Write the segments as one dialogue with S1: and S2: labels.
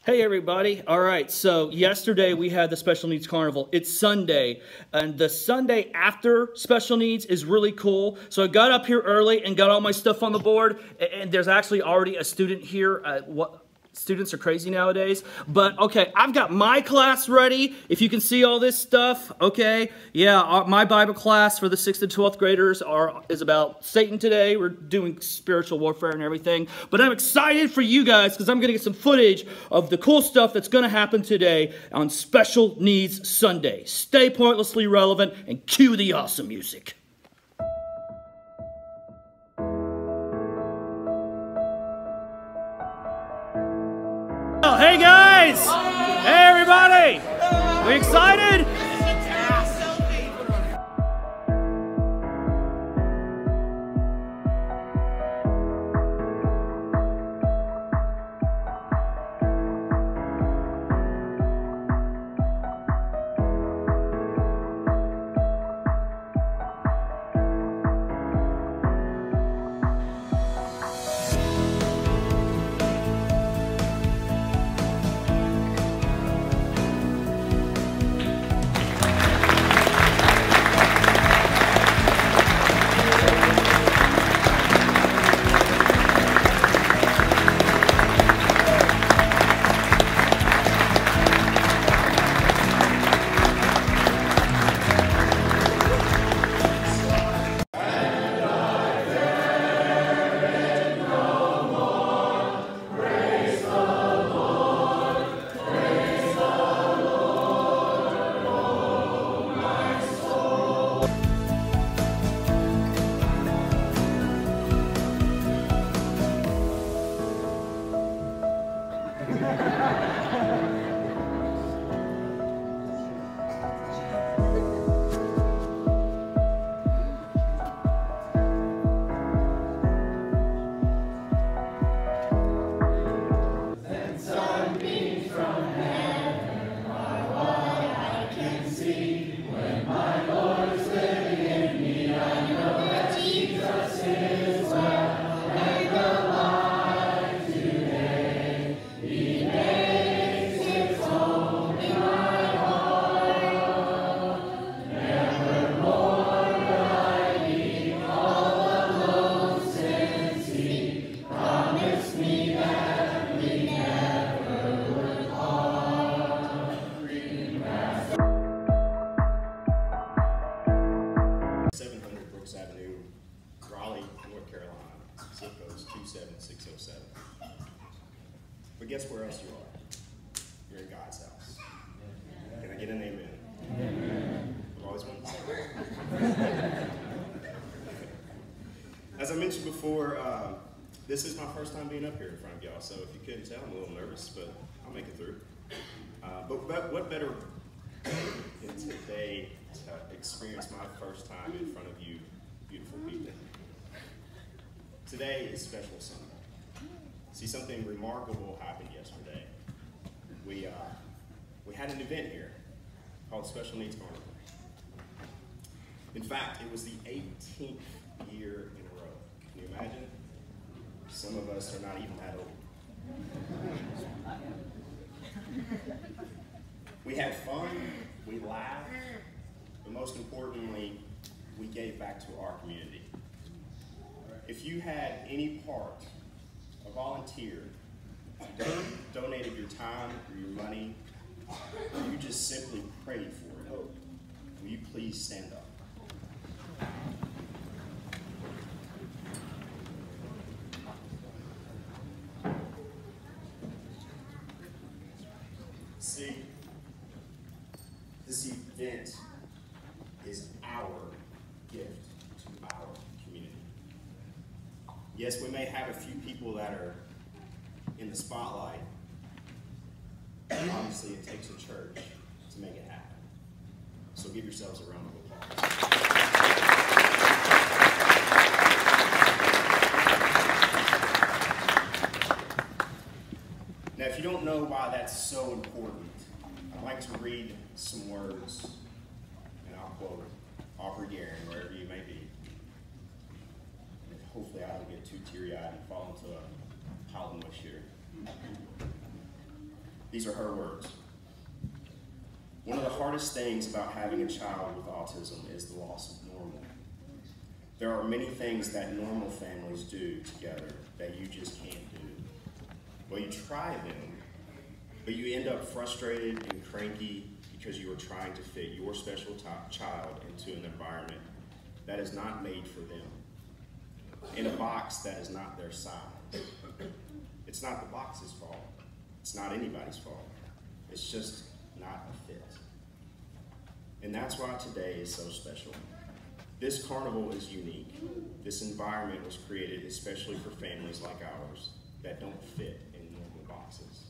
S1: Hey everybody. All right, so yesterday we had the Special Needs Carnival. It's Sunday, and the Sunday after Special Needs is really cool. So I got up here early and got all my stuff on the board, and there's actually already a student here. Students are crazy nowadays, but okay, I've got my class ready. If you can see all this stuff, okay, yeah, my Bible class for the 6th and 12th graders is about Satan today. We're doing spiritual warfare and everything, but I'm excited for you guys because I'm going to get some footage of the cool stuff that's going to happen today on Special Needs Sunday. Stay pointlessly relevant and cue the awesome music. Oh, hey guys! Hey everybody! We excited?
S2: Avenue, Raleigh, North Carolina. Zip code's 27607. But guess where else you are? You're in God's house. Can I get an amen? Amen. I've always wanted to say that. As I mentioned before, this is my first time being up here in front of y'all, so if you couldn't tell, I'm a little nervous, but I'll make it through. But what better than today to experience my first time in front of you beautiful people. Today is Special Sunday. See, something remarkable happened yesterday. We had an event here called Special Needs Carnival. In fact, it was the 18th year in a row. Can you imagine? Some of us are not even that old. We had fun, we laughed, but most importantly, we gave back to our community. If you had any part, a volunteer, donated your time or your money, or you just simply prayed for it, will you please stand up? See, this event is our gift to our community. Yes, we may have a few people that are in the spotlight, but obviously it takes a church to make it happen. So give yourselves a round of applause. Now, if you don't know why that's so important, I'd like to read some words, and I'll quote Aubrey Guerin, wherever you may be. And hopefully I don't get too teary-eyed and fall into a pile of mush here. These are her words. One of the hardest things about having a child with autism is the loss of normal. There are many things that normal families do together that you just can't do. Well, you try them, but you end up frustrated and cranky because you are trying to fit your special child into an environment that is not made for them, in a box that is not their size. It's not the box's fault. It's not anybody's fault. It's just not a fit. And that's why today is so special. This carnival is unique. This environment was created especially for families like ours that don't fit in normal boxes.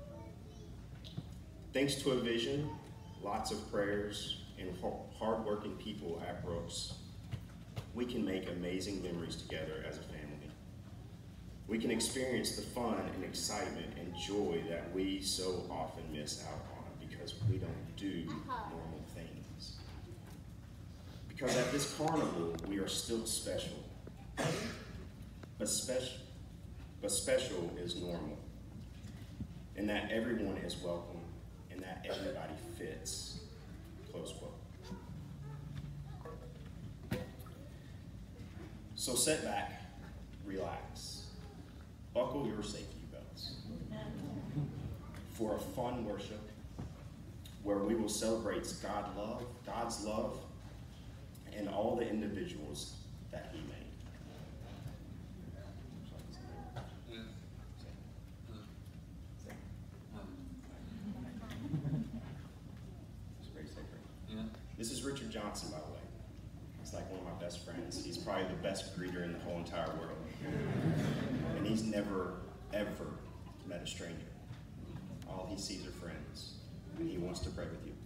S2: Thanks to a vision, lots of prayers, and hardworking people at Brooks, we can make amazing memories together as a family. We can experience the fun and excitement and joy that we so often miss out on because we don't do normal things. Because at this carnival, we are still special. But special is normal. And that everyone is welcome and that everybody fits, close quote. So sit back, relax, buckle your safety belts for a fun worship where we will celebrate God's love, and all the individuals that He made. This is Richard Johnson, by the way. He's like one of my best friends. He's probably the best greeter in the whole entire world. And he's never, ever met a stranger. All he sees are friends, and he wants to pray with you.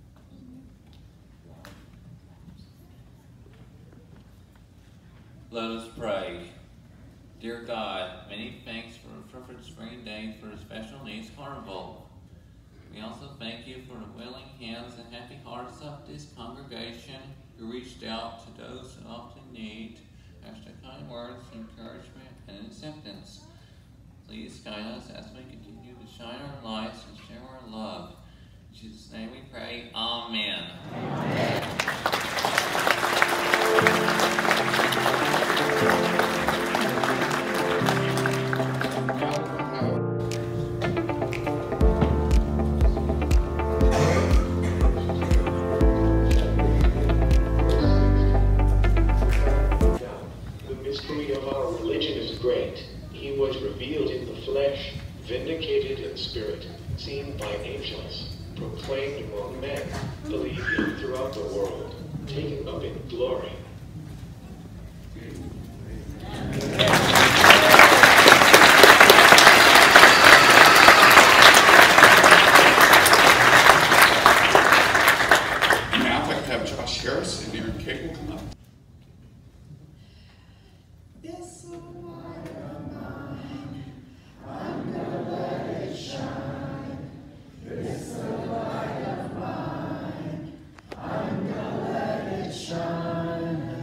S3: Let us pray. Dear God, many thanks for a perfect spring day for the Special Needs Carnival. We also thank you for the willing hands and happy hearts of this congregation who reached out to those who often need extra kind words, encouragement, and acceptance. Please guide us as we continue to shine our lights and share our love. In Jesus' name we pray. Amen. Amen.
S4: Vindicated in spirit, seen by angels, proclaimed among men, believed in throughout the world, taken up in glory.
S5: Now I'd like to have Josh Harris and Aaron Cable come up.
S6: Shine.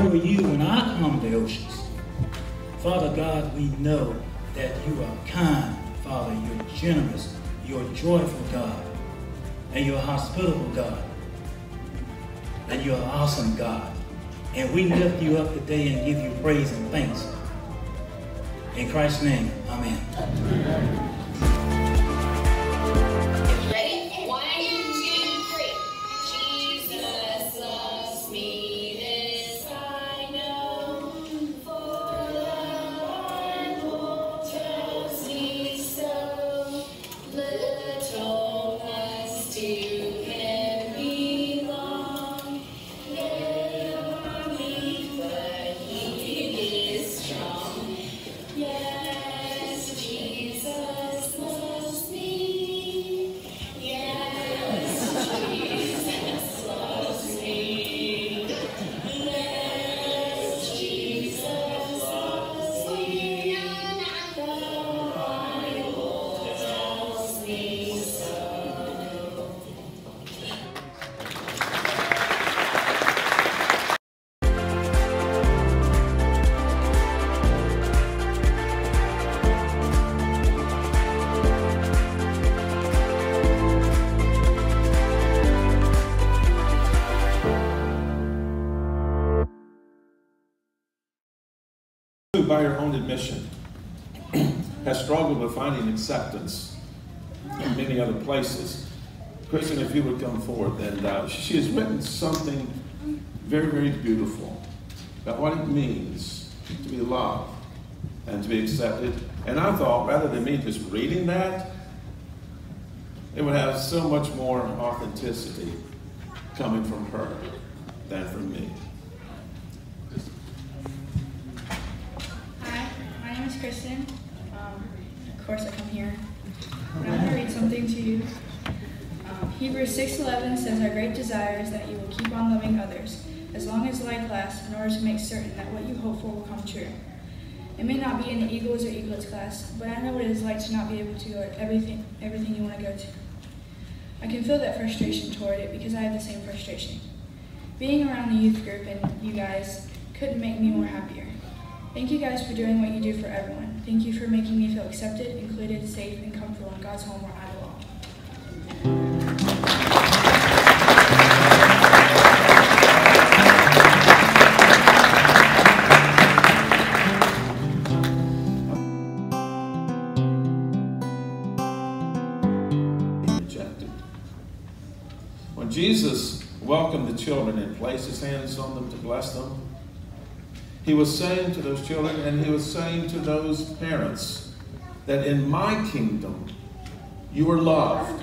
S6: remember you when I calm the oceans. Father God, we know that you are kind, Father. You're generous. You're a joyful God. And you're a hospitable God. And you're an awesome God. And we lift you up today and give you praise and thanks. In Christ's name, amen.
S7: By your own admission, has struggled with finding acceptance in many other places. Kristen, if you would come forward, and she has written something very, very beautiful about what it means to be loved and to be accepted. And I thought, rather than me just reading that, it would have so much more authenticity coming from her than from me.
S8: Kristen. Of course I come here. And I'm going to read something to you. Hebrews 6:11 says, our great desire is that you will keep on loving others as long as life lasts in order to make certain that what you hope for will come true. It may not be in the Eagles or Eaglets class, but I know what it is like to not be able to go to everything you want to go to. I can feel that frustration toward it because I have the same frustration. Being around the youth group and you guys couldn't make me more happier. Thank you guys for doing what you do for everyone. Thank you for making me feel accepted, included, safe, and comfortable in God's home where I belong.
S7: Rejected. When Jesus welcomed the children and placed his hands on them to bless them, he was saying to those children, and he was saying to those parents, that in my kingdom, you are loved.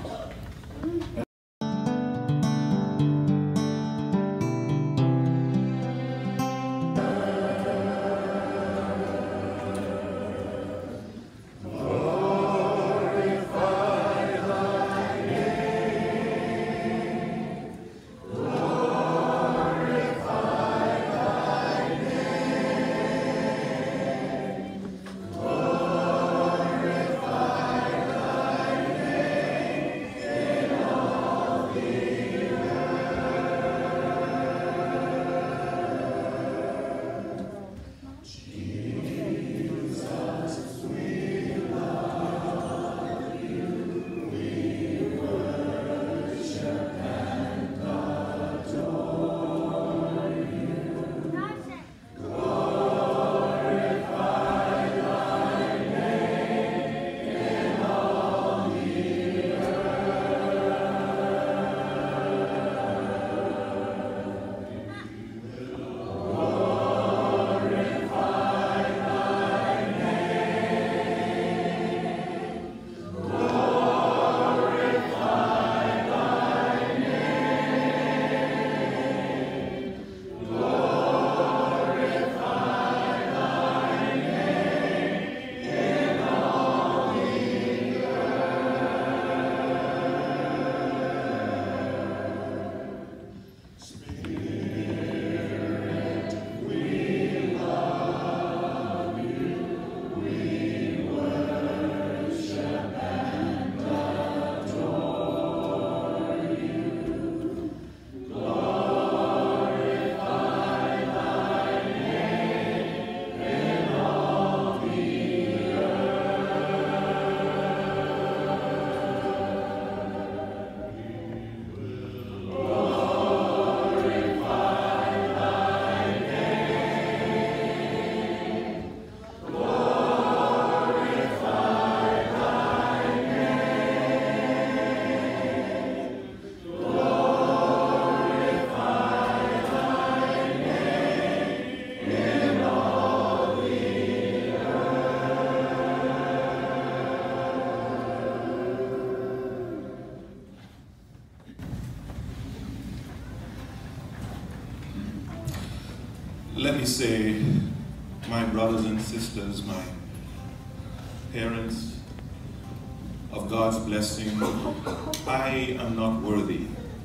S7: Let me say, my brothers and sisters, my parents, of God's blessing, I am not worthy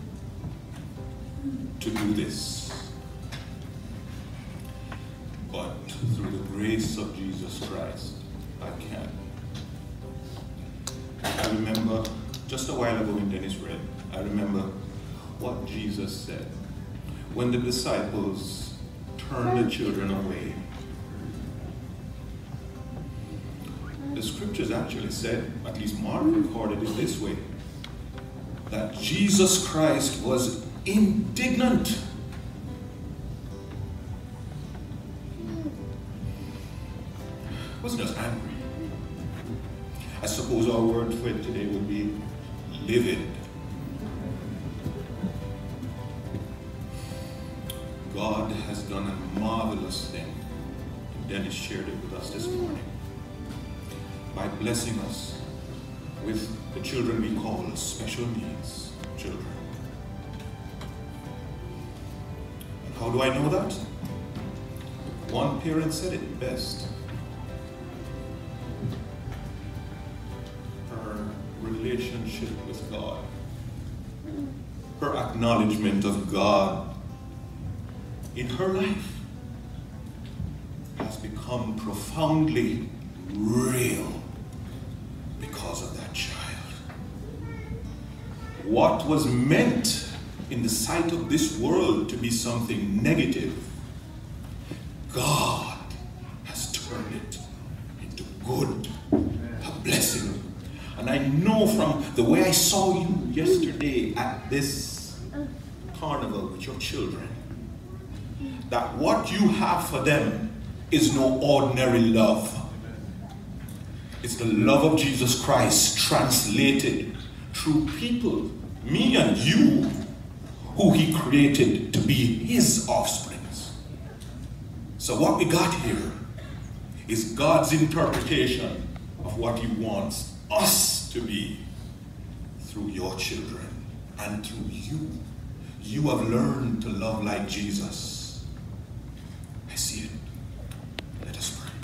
S7: to do this. But through the grace of Jesus Christ, I can. I remember just a while ago in Dennis read, I remember what Jesus said when the disciples turned the children away. The scriptures actually said, at least Mark recorded it this way, that Jesus Christ was indignant. He wasn't just angry. I suppose our word for it today would be livid. God has done a marvelous thing. Dennis shared it with us this morning by blessing us with the children we call special needs children. And how do I know that? One parent said it best. Her relationship with God, her acknowledgement of God in her life has become profoundly real because of that child. What was meant in the sight of this world to be something negative, God has turned it into good, a blessing. And I know from the way I saw you yesterday at this carnival with your children, that what you have for them is no ordinary love. It's the love of Jesus Christ translated through people, me and you, who he created to be his offspring. So what we got here is God's interpretation of what he wants us to be through your children and through you. You have learned to love like Jesus. I see it. Let us pray.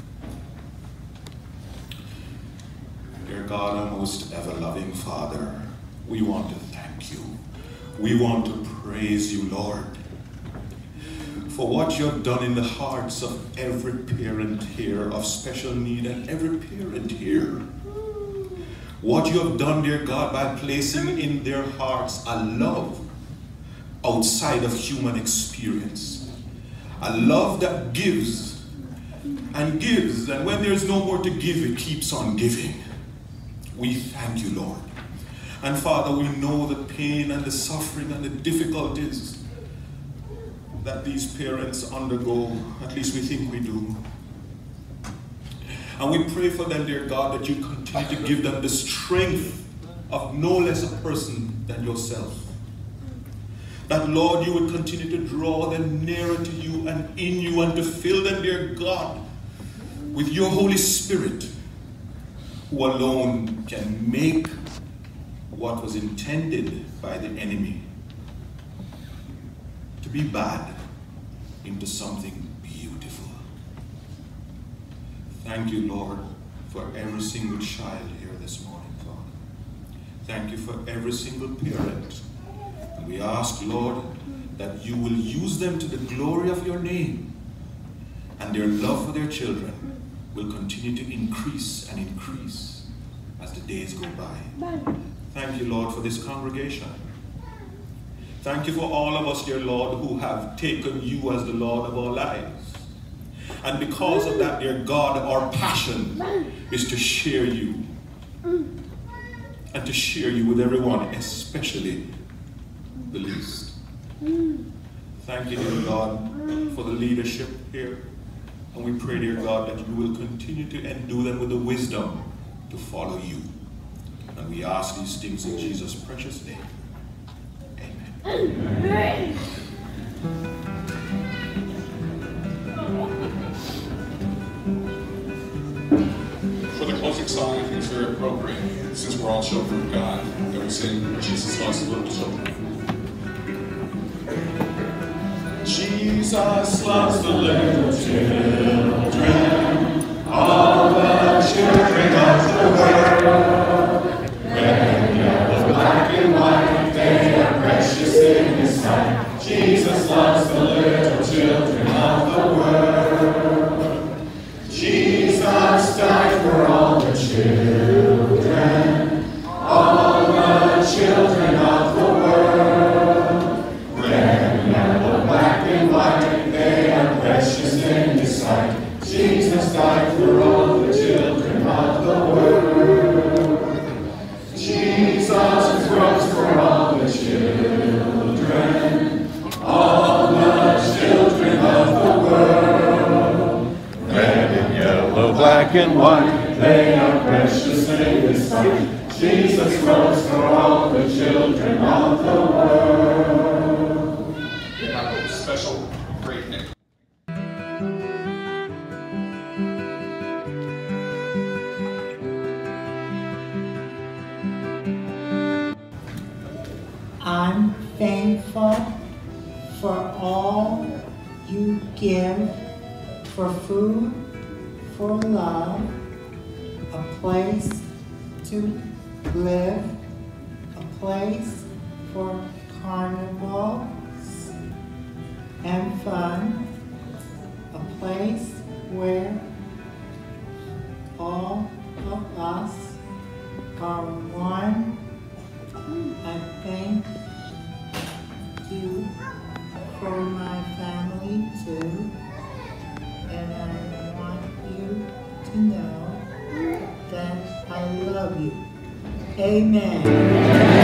S7: Dear God, our most ever-loving Father, we want to thank you. We want to praise you, Lord, for what you have done in the hearts of every parent here of special need and every parent here. What you have done, dear God, by placing in their hearts a love outside of human experience. A love that gives, and when there's no more to give, it keeps on giving. We thank you, Lord. And Father, we know the pain and the suffering and the difficulties that these parents undergo, at least we think we do. And we pray for them, dear God, that you continue to give them the strength of no less a person than yourself. That, Lord, you would continue to draw them nearer to you and in you, and to fill them, dear God, with your Holy Spirit, who alone can make what was intended by the enemy to be bad into something beautiful. Thank you, Lord, for every single child here this morning, Father. Thank you for every single parent. And we ask, Lord, that you will use them to the glory of your name, and their love for their children will continue to increase and increase as the days go by. Thank you, Lord, for this congregation. Thank you for all of us, dear Lord, who have taken you as the Lord of our lives. And because of that, dear God, our passion is to share you. And to share you with everyone, especially the least. Thank you, dear God, for the leadership here. And we pray, dear God, that you will continue to endue them with the wisdom to follow you. And we ask these things in Jesus' precious name. Amen.
S5: For the closing song, I think it's very appropriate, since we're all children of God, that we sing Jesus Loves Little Children. Jesus loves the little children, all the children of the world. Red, yellow, black, and white, they are precious in His sight. Jesus loves the little children of the world. Jesus died for all the children, all the children of the world. Red, yellow, black, and white, they are precious in His sight. Jesus died for all the children of the world. Jesus rose for all the children, all the children of the world. Red and yellow, black and white, they are precious in His sight. Jesus rose for all the children of the world. We have a special great nick.
S9: I'm thankful for all you give, for food, for love, a place to live, a place for carnivals and fun, a place where all of us are one. I thank you for my family too, and I want you to know that I love you. Amen.